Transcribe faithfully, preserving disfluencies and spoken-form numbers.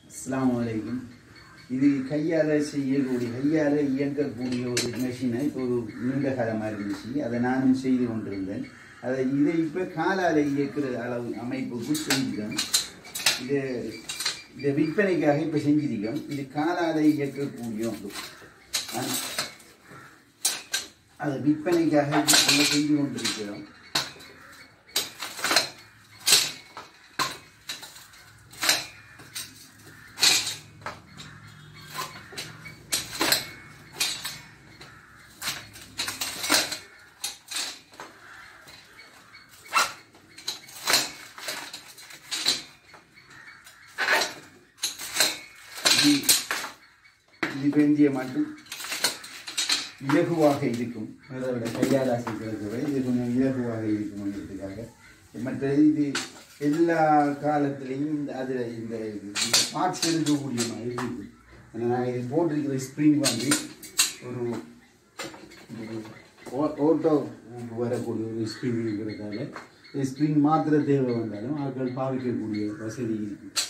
அஸ்ஸலாமு அலைக்கும். இது கையால் செய்யக்கூடிய கையால் இயங்கக்கூடிய ஒரு மெஷினை இப்போ ஒரு நீண்ட காலமாக இருந்துச்சு. அதை நானும் செய்து கொண்டிருந்தேன். அதை இதை இப்போ காலால் இயக்கிற அளவு அமைப்புக்கு செஞ்சுட்டோம். இது இதை விற்பனைக்காக இப்போ செஞ்சிருக்கோம். இது காலால் இயக்கக்கூடிய ஒன்று. அதை விற்பனைக்காக இப்போ செஞ்சு கொண்டிருக்கிறோம். இது பெஞ்சிய மட்டும் இலகுவாக இருக்கும். அதோட கையால் செய்கிறத இது கொஞ்சம் இலகுவாக இருக்கும்ன்றதுக்காக. மற்றது இது எல்லா காலத்திலையும் இந்த அதில் இந்த பார்ட்ஸ் எடுக்கக்கூடிய மாதிரி இருக்கும். நான் இது போட்டிருக்கிற ஸ்ப்ரிங் வந்து ஒரு ஓட்டோ வரக்கூடிய ஒரு ஸ்ப்ரிங் இருக்கிறதால ஸ்ப்ரிங் மாத்திர தேவை வந்தாலும் ஆட்கள் பாவிக்கக்கூடிய வசதி இருக்குது.